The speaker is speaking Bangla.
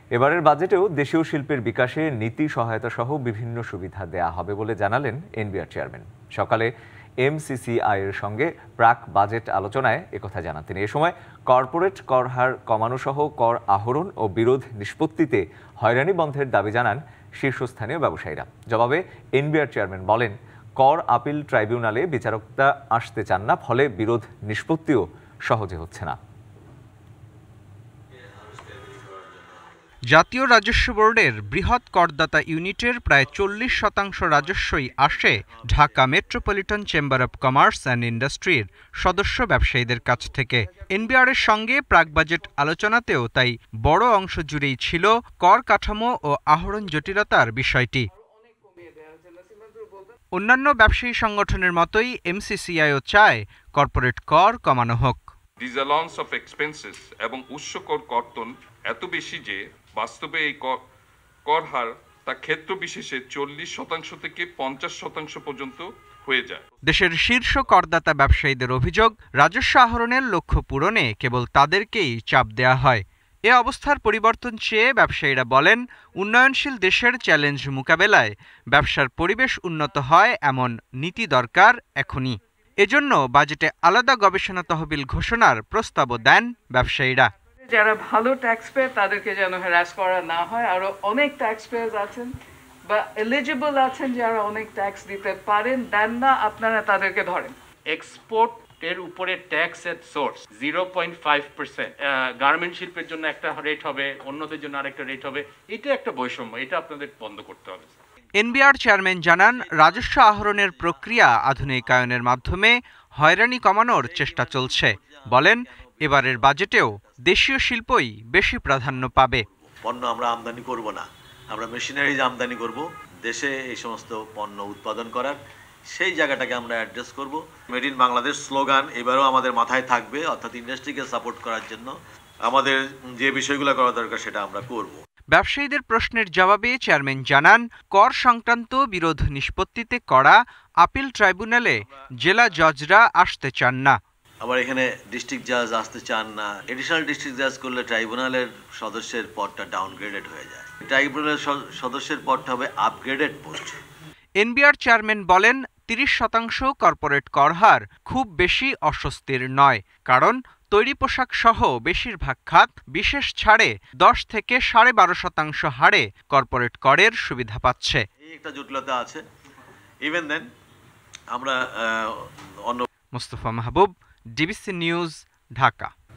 এবারের বাজেটেও দেশীয় শিল্পের বিকাশে নীতি সহায়তা সহ বিভিন্ন সুবিধা দেয়া হবে বলে জানালেন এনবিআর চেয়ারম্যান। সকালে এমসিসিআই এর সঙ্গে প্রাক বাজেট আলোচনায় একথা জানান তিনি। এ সময় কর্পোরেট কর হার কমানো সহ কর আহরণ ও বিরোধ নিষ্পত্তিতে হয়রানি বন্ধের দাবি জানান শীর্ষস্থানীয় ব্যবসায়ীরা। জবাবে এনবিআর চেয়ারম্যান বলেন, কর আপিল ট্রাইব্যুনালে বিচারকরা আসতে চান না, ফলে বিরোধ নিষ্পত্তিও সহজে হচ্ছে না। জাতীয় রাজস্ব বোর্ডের বৃহৎ করদাতা ইউনিটের প্রায় 40% রাজস্বই আসে Dhaka metropolitan chamber of commerce and ইন্ডাস্ট্রির সদস্য ব্যবসায়ীদের কাছ থেকে। এনবিআরের সঙ্গে প্রাক বাজেট আলোচনাতেও তাই বড় অংশ জুড়েই ছিল কর কাঠামো ও আহরণ জটিলতার বিষয়টি। অন্যান্য ব্যবসায়ী সংগঠনের মতোই এমসিসিআইও চায় কর্পোরেট কর কমানো হোক। ডিসঅ্যালাউন্স অফ এক্সপেন্সেস এবং উচ্চ কর কর্তন এত বেশি যে বাস্তবে এই কর হার তা ক্ষেত্র বিশেষে 40% থেকে 50% পর্যন্ত হয়ে যায়। দেশের শীর্ষ করদাতা ব্যবসায়ীদের অভিযোগ, রাজস্ব আহরণের লক্ষ্য পূরণে কেবল তাদেরকেই চাপ দেয়া হয়। এ অবস্থার পরিবর্তন চেয়ে ব্যবসায়ীরা বলেন, উন্নয়নশীল দেশের চ্যালেঞ্জ মোকাবেলায় ব্যবসার পরিবেশ উন্নত হয় এমন নীতি দরকার এখনই। এজন্য বাজেটে আলাদা গবেষণা তহবিল ঘোষণার প্রস্তাবও দেন ব্যবসায়ীরা। যারা ভালো ট্যাক্স পেয়ে তাদেরকে যেন হ্যারাস করা না হয়। আরো অনেক ট্যাক্স পেয়ার্স আছেন বা এলিজিবল আছেন যারা অনেক ট্যাক্স দিতে পারেন, দেন না, আপনারা তাদেরকে ধরেন। এক্সপোর্টের উপরে ট্যাক্স এট সোর্স 0.5%। গার্মেন্ট শিল্পের জন্য একটা রেট হবে, অন্যদের জন্য আরেকটা রেট হবে। এটা একটা বৈষম্য, এটা আপনাদের বন্ধ করতে হবে। এনবিআর চেয়ারম্যান জানান, রাজস্ব আহরণের প্রক্রিয়া আধুনিকায়নের মাধ্যমে হয়রানি কমানোর চেষ্টা চলছে। বলেন, এবারের বাজেটেও দেশীয় শিল্পই বেশি প্রাধান্য পাবে। পণ্য আমরা আমদানি করব না, আমরা মেশিনারিজ আমদানি করব। দেশে এই সমস্ত পণ্য উৎপাদন করার সেই জায়গাটাকে আমরা অ্যাড্রেস করব। মেড ইন বাংলাদেশ স্লোগান এবারও আমাদের মাথায় থাকবে, অর্থাৎ ইন্ডাস্ট্রিকে সাপোর্ট করার জন্য আমাদের যে বিষয়গুলো করা দরকার সেটা আমরা করব। ব্যবসায়ীদের প্রশ্নের জবাবে চেয়ারম্যান জানান, কর সংক্রান্ত বিরোধ নিষ্পত্তিতে করা আপিল ট্রাইব্যুনালে জেলা জজরা আসতে চান না। আবার এখানে ডিস্ট্রিক্ট জাজ আসতে চান না। এডিশনাল ডিস্ট্রিক্ট জাজ করলে ট্রাইব্যুনালের সদস্যের পদটা ডাউনগ্রেডেড হয়ে যায়। ট্রাইব্যুনালের সদস্যের পদটা হবে আপগ্রেডেড পোস্ট। এনবিআর চেয়ারম্যান বলেন, 30% কর্পোরেট কর হার খুব বেশি অস্বস্তির নয়, কারণ তৈরি পোশাক সহ বেশিরভাগ খাত বিশেষ ছাড়ে 10 থেকে 12.5% হারে কর্পোরেট করের সুবিধা পাচ্ছে। এই একটা জটিলতা আছে। ইভেন দেন আমরা মুস্তফা মাহবুব, ডিবিসি নিউজ, ঢাকা।